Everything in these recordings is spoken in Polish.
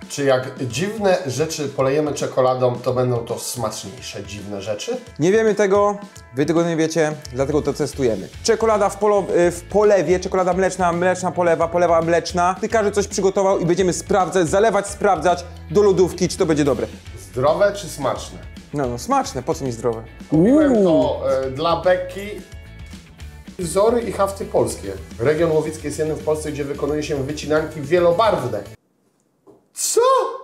Czy jak dziwne rzeczy polejemy czekoladą, to będą to smaczniejsze dziwne rzeczy? Nie wiemy tego, wy tego nie wiecie, dlatego to testujemy. Czekolada w polewie, czekolada mleczna, mleczna polewa, polewa mleczna. Ty każdy coś przygotował i będziemy sprawdzać, zalewać, sprawdzać do lodówki, czy to będzie dobre. Zdrowe czy smaczne? No, smaczne, po co mi zdrowe? Kupiłem to dla Beki. Wzory i hafty polskie. Region łowicki jest jednym w Polsce, gdzie wykonuje się wycinanki wielobarwne. Co?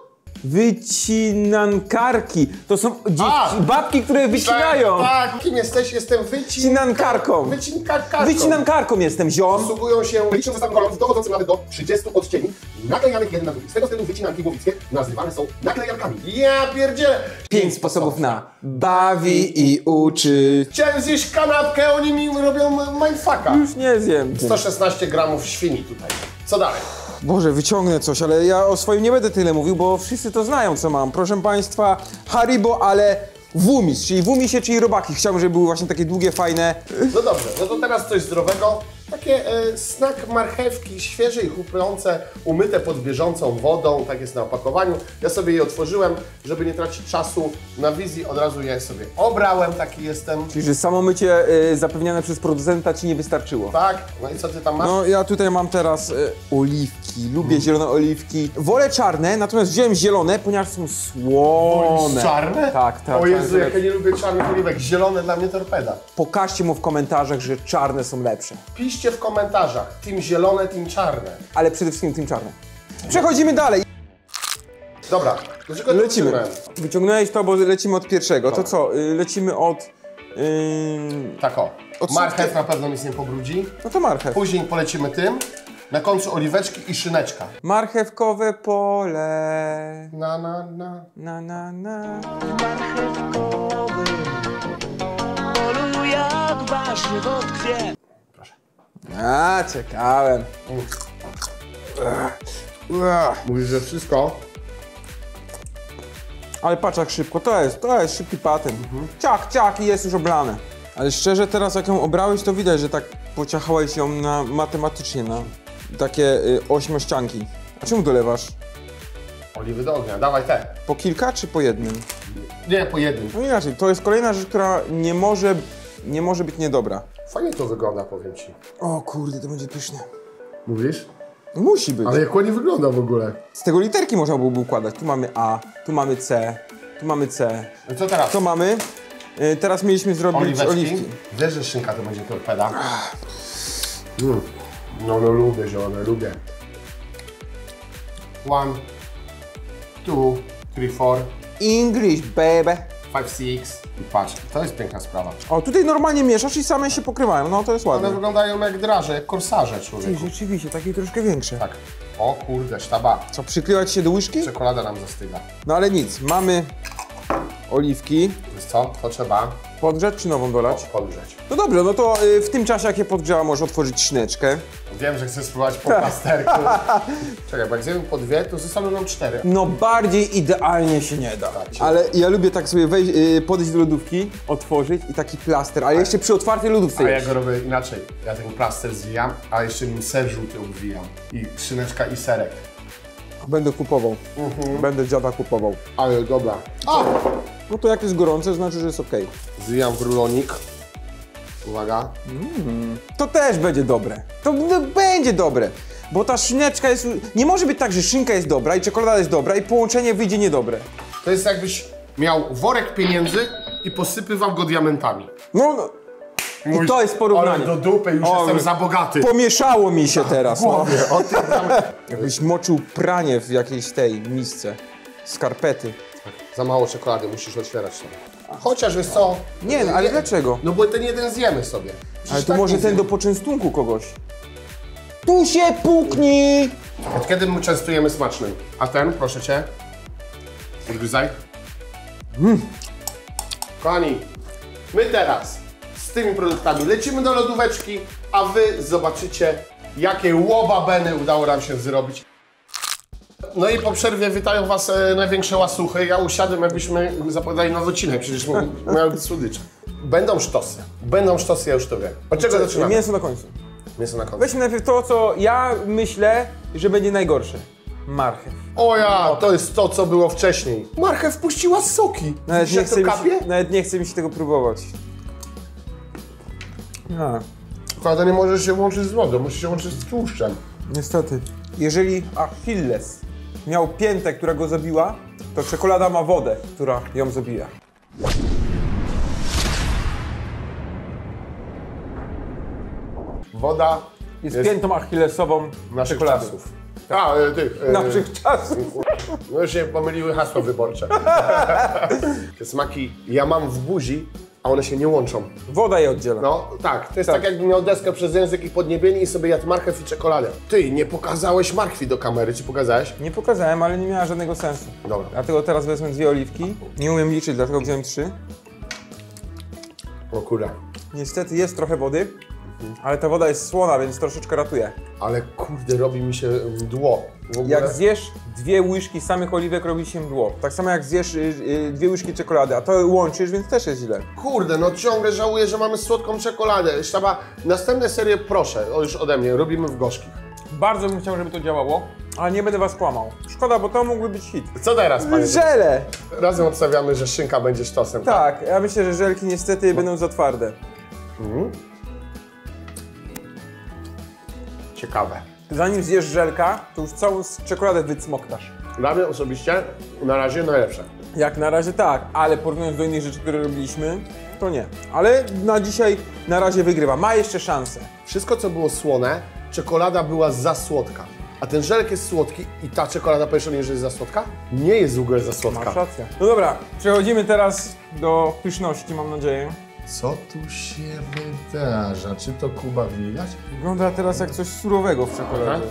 Wycinankarki. To są babki, które wycinają. Tak, kim jesteś? Jestem Wycinankarką. Wycinankarką. Wycinankarką jestem, ziom. Posługują się licznym zestawem kolorów dochodzącym nawet do 30 odcieni, naklejanych jeden na drugi. Z tego względu wycinanki łowickie nazywane są naklejarkami. Ja pierdzielę! 5 sposobów na bawi i uczy. Chciałem zjeść kanapkę, oni mi robią mindfucka. Już nie zjem. 116 gramów świni tutaj. Co dalej? Boże, wyciągnę coś, ale ja o swoim nie będę tyle mówił, bo wszyscy to znają, co mam. Proszę Państwa, Haribo, ale wumis, czyli wumisie, czyli robaki. Chciałbym, żeby były właśnie takie długie, fajne. No dobrze, no to teraz coś zdrowego. Takie snak marchewki, świeże i chrupiące, umyte pod bieżącą wodą, tak jest na opakowaniu. Ja sobie je otworzyłem, żeby nie tracić czasu na wizji, od razu je sobie obrałem, taki jestem. Czyli, że samo mycie zapewniane przez producenta Ci nie wystarczyło. Tak, no i co Ty tam masz? No ja tutaj mam teraz oliwki, lubię zielone oliwki. Wolę czarne, natomiast wziąłem zielone, ponieważ są słone. Czarne? Tak, tak. O Jezu, tak, jak ja nie lubię czarnych oliwek, zielone dla mnie torpeda. Pokażcie mu w komentarzach, że czarne są lepsze. Piszcie w komentarzach, team zielone, team czarne. Ale przede wszystkim tym czarne. Przechodzimy dalej. Dobra, do czego to Lecimy. wyciągnąłem? Wyciągnąłeś to, bo lecimy od pierwszego. To Dobra. co? Lecimy od... Tak o, Od marchew co? na pewno nic nie pobrudzi. No to marchew. Później polecimy tym. Na końcu oliweczki i szyneczka. Marchewkowe pole. Na. Na. Polu jak warzyw odkwie. Proszę. A, czekałem. Mówisz, że wszystko? Ale patrz jak szybko, to jest szybki patent. Ciach i jest już oblane. Ale szczerze teraz jak ją obrałeś, to widać, że tak pociachałeś ją na matematycznie, na takie ośmiościanki. A czemu dolewasz? Oliwy do ognia, dawaj te. Po kilka czy po jednym? Nie, po jednym. No inaczej, to jest kolejna rzecz, która nie może być niedobra. Fajnie to wygląda, powiem Ci. O kurde, to będzie pyszne. Mówisz? Musi być. Ale jak ładnie wygląda w ogóle. Z tego literki można byłoby układać. Tu mamy A, tu mamy C, tu mamy C. No co teraz? Co mamy? Teraz mieliśmy zrobić Oliweczki. oliwki. Wiesz, że szynka to będzie torpeda. No lubię zielone, lubię. 1, 2, 3, 4, English, baby. 5, 6. I patrz, to jest piękna sprawa. O, tutaj normalnie mieszasz i same się pokrywają. No to jest One ładne. wyglądają jak draże, jak korsarze, człowieku. Rzeczywiście, takie troszkę większe. Tak. O kurde, sztaba. Co, przykrywać się do łyżki? Czekolada nam zastyga. No ale nic, mamy oliwki. Wiesz co? To trzeba Podgrzać czy nową dolać? podgrzeć. No dobrze, no to w tym czasie jak je podgrzała, możesz otworzyć szyneczkę. Wiem, że chcesz spróbować po plasterku. Czekaj, bo jak zjemy po 2, to zostaną nam 4. No bardziej idealnie się nie da. Tak. Ale ja lubię tak sobie podejść do lodówki, otworzyć i taki plaster, ale jeszcze przy otwartej lodówce A ja jeść. go robię inaczej. Ja ten plaster zwijam, a jeszcze nim ser żółty obwijam. I szyneczka i serek. Będę kupował. Będę dziada kupował. Ale dobra. O! No to jak jest gorące, znaczy, że jest okej. Zwijam w rulonik. Uwaga. To też będzie dobre. To będzie dobre. Bo ta szyneczka jest... Nie może być tak, że szynka jest dobra i czekolada jest dobra i połączenie wyjdzie niedobre. To jest jakbyś miał worek pieniędzy i posypywał go diamentami. No. I to jest porównanie. Ale do dupy, już jestem za bogaty. Pomieszało mi się teraz. No. Głowie, o tym tam... Jakbyś moczył pranie w jakiejś tej misce. Skarpety. Za mało czekolady, musisz otwierać to. Chociaż wiesz co? Nie, no, ale dlaczego? No bo ten jeden zjemy sobie. Przecież Ale to tak może nie ten zjemy. do poczęstunku kogoś. Tu się puknij! Od kiedy my częstujemy smacznym? A ten, proszę Cię. Odgryzaj. Kochani, my teraz z tymi produktami lecimy do lodóweczki, a Wy zobaczycie, jakie łobabeny udało nam się zrobić. No i po przerwie witają Was największe łasuchy. Ja usiadłem, jakbyśmy zapowiadali nowy odcinek, przecież miały być słodycze. Będą sztosy, ja już to wiem. Od czego zaczynamy? Mięso na końcu. Mięso na końcu. Weźmy najpierw to, co ja myślę, że będzie najgorsze. marchew. O ja, to jest to, co było wcześniej. Marchew puściła soki. Nawet Widzisz, nie, jak chce to mi kapie? się, nawet nie chce mi się tego próbować. No, Prawda, nie możesz się łączyć z wodą, musisz się łączyć z tłuszczem. niestety. Jeżeli Achilles miał piętę, która go zabiła, to czekolada ma wodę, która ją zabija. Woda Jest piętą achillesową naszych czekolady. czasów. Tych. Naszych czasów. No już się pomyliły hasła wyborcze. Te smaki ja mam w buzi, a one się nie łączą. Woda je oddziela. No tak, to jest tak jakby miał deskę przez język i podniebienie i sobie jadł marchew i czekoladę. Ty, nie pokazałeś marchwi do kamery, czy pokazałeś? Nie pokazałem, ale nie miała żadnego sensu. Dobra. Dlatego teraz wezmę 2 oliwki. Nie umiem liczyć, dlatego wziąłem 3. O kurde. Niestety jest trochę wody, ale ta woda jest słona, więc troszeczkę ratuje. Ale kurde, robi mi się mdło. W ogóle... Jak zjesz 2 łyżki samych oliwek, robi się mdło. Tak samo jak zjesz 2 łyżki czekolady, a to łączysz, więc też jest źle. Kurde, no ciągle żałuję, że mamy słodką czekoladę. Sztaba, następne serie proszę, już ode mnie, robimy w gorzkich. Bardzo bym chciał, żeby to działało, ale nie będę was kłamał. Szkoda, bo to mógłby być hit. Co teraz, panie? Żele! Razem obstawiamy, że szynka będzie sztosem. Tak, ja myślę, że żelki niestety będą za twarde. Ciekawe. Zanim zjesz żelka, to już całą czekoladę wycmoktasz. Dla mnie osobiście na razie najlepsze. Jak na razie tak, ale porównując do innych rzeczy, które robiliśmy, to nie. Ale na dzisiaj na razie wygrywa, ma jeszcze szansę. Wszystko, co było słone, czekolada była za słodka. A ten żelek jest słodki i ta czekolada, powiesz o niej, że jest za słodka? Nie jest w ogóle za słodka. Masz rację. No dobra, przechodzimy teraz do pyszności, mam nadzieję. Co tu się wydarza? Czy to Kuba widać? Wygląda teraz jak coś surowego w czekoladzie.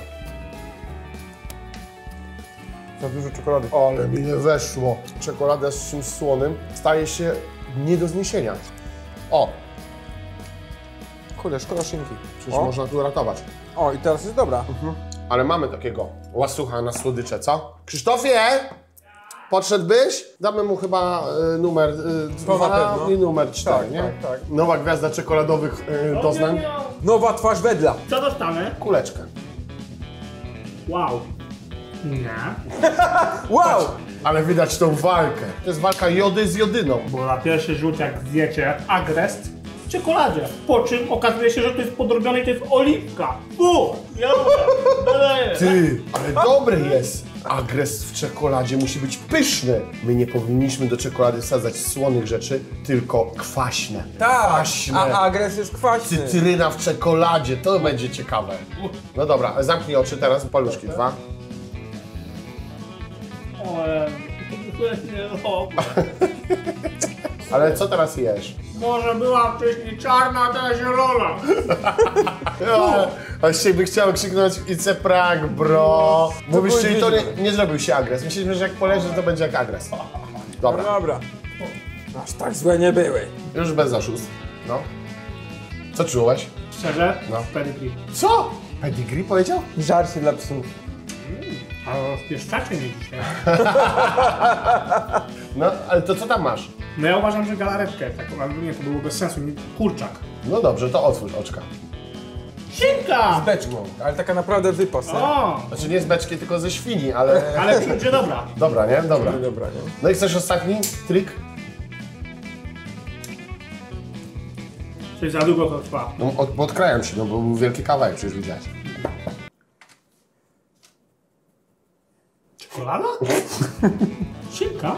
Za dużo czekolady. Ale mi nie weszło. Czekolada z czymś słonym staje się nie do zniesienia. O, Kurde, szkoda szynki. przecież można tu ratować. O, i teraz jest dobra. Ale mamy takiego łasucha na słodycze, co? Krzysztofie! Podszedłbyś? Damy mu chyba numer To na 2 pewno. i numer 4, Tak, nie? tak. Nowa gwiazda czekoladowych doznań. Nowa twarz wedla. Co dostanę? Kuleczkę. Wow. Nie. Wow! Ale widać tą walkę. To jest walka jody z jodyną. Bo na pierwszy rzut, jak zjecie agrest w czekoladzie. Po czym okazuje się, że to jest podrobione i to jest oliwka. Ja mówię, Ty, ale dobry jest. Agres w czekoladzie musi być pyszny. My nie powinniśmy do czekolady wsadzać słonych rzeczy, tylko kwaśne. Tak, Kwaśne. a agres jest kwaśny. Cytryna w czekoladzie, to będzie ciekawe. No dobra, zamknij oczy teraz, paluszki 2. Ale co teraz jesz? Może była wcześniej czarna, a teraz zielona. A dzisiaj by chciał krzyknąć It's a prank, bro. Mówisz, były czyli to dwie nie zrobił się agres. Myśleliśmy, że jak poleży, to będzie jak agres. No Dobra, dobra. Aż tak złe nie były. już bez oszustw. No. Co czułeś? Szczerze? No. Pedigree. Co? Pedigree powiedział? Żarcie dla psów. A rozpieszczacie mnie dzisiaj. No, ale to co tam masz? No ja uważam, że galaretkę taką, ale nie, to było bez sensu, nie kurczak. No dobrze, to otwórz oczka. Szynka! Beczką, ale taka naprawdę wypas. nie? O! Znaczy nie z beczki, tylko ze świni, ale... Ale będzie dobra. Dobra, nie? Dobra. Dobra, nie? No i chcesz ostatni trik? Coś za długo to trwa. No, odkrajam się, no bo był wielki kawałek, przecież widziałeś. Czekolada? Szynka?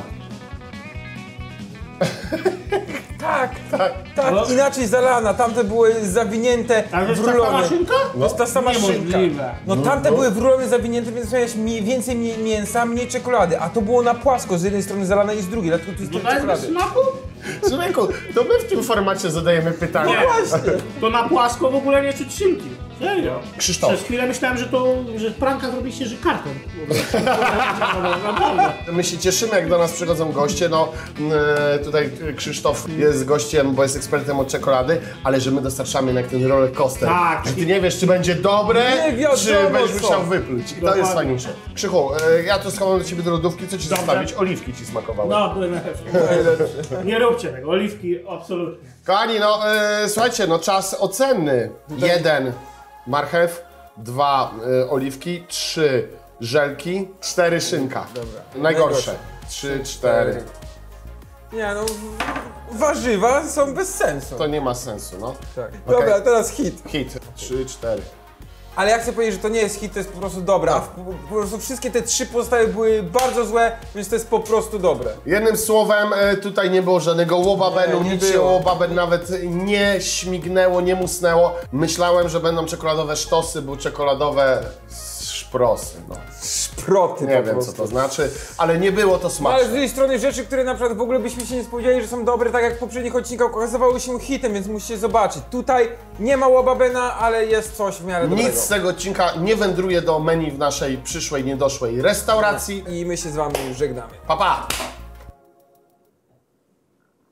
Tak, Tak. tak, inaczej zalana. Tamte były zawinięte Ale to w jest ta sama rulony. szynka? To jest ta sama szynka. Niemożliwe. No tamte były w rulony zawinięte, więc miałeś więcej mięsa, mniej czekolady. A to było na płasko, z jednej strony zalane i z drugiej, dlatego tu jest No tyle to jest bez czekolady. smaku? Człowieku, to my w tym formacie zadajemy pytania. Nie. To na płasko w ogóle nie czuć szynki. Serio. Krzysztof. Przez chwilę myślałem, że pranka zrobiliście, że karton. Naprawdę. My się cieszymy, jak do nas przychodzą goście. No, tutaj Krzysztof jest gościem, bo jest ekspertem od czekolady, ale że my dostarczamy jak ten roller coaster. Tak. Że ty nie wiesz, czy będzie dobre, Nie wiadomo czy będziesz co. musiał wypluć. I to Dokładnie. jest fajniejsze. Krzychu, ja to schowam do ciebie do lodówki, co ci Dobrze. zostawić? Oliwki ci smakowały. No, były najlepsze. Nie róbcie tego, oliwki absolutnie. Kochani, no słuchajcie, no czas ocenny. 1 marchew, 2 oliwki, 3 żelki, 4 szynka. Dobra. Najgorsze. 3, 4. Nie no, warzywa są bez sensu. To nie ma sensu, no. Tak. Okej. Dobra, teraz hit. Hit. 3, 4. Ale ja chcę powiedzieć, że to nie jest hit, to jest po prostu dobre. A po prostu wszystkie te 3 pozostałe były bardzo złe, więc to jest po prostu dobre. Jednym słowem, tutaj nie było żadnego łobabenu, Nie, nie nic się było. łobaben nawet nie śmignęło, nie musnęło. Myślałem, że będą czekoladowe sztosy, bo czekoladowe szprosy, no. Szproty Nie po wiem, prostu. co to znaczy, ale nie było to No, ale z smaczne. drugiej strony rzeczy, które na przykład w ogóle byśmy się nie spodziewali, że są dobre, tak jak w poprzednich odcinkach okazywały się hitem, więc musicie zobaczyć. Tutaj nie ma łobabena, ale jest coś w miarę dobrego. Nic z tego odcinka nie wędruje do menu w naszej przyszłej, niedoszłej restauracji. I my się z wami już żegnamy. Pa, pa!